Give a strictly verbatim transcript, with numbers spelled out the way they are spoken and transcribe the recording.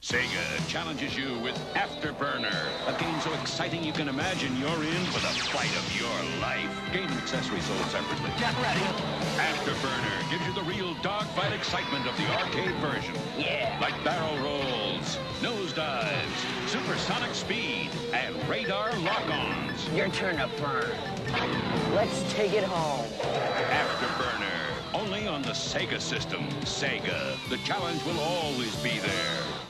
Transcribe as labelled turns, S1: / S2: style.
S1: Sega challenges you with Afterburner, a game so exciting you can imagine you're in for the fight of your life. Game and accessories sold separately.
S2: Get ready.
S1: Afterburner gives you the real dogfight excitement of the arcade version.
S2: Yeah.
S1: Like barrel rolls, nosedives, supersonic speed, and radar lock-ons.
S2: Your turn to burn. Let's take it home.
S1: Afterburner, only on the Sega system. Sega, the challenge will always be there.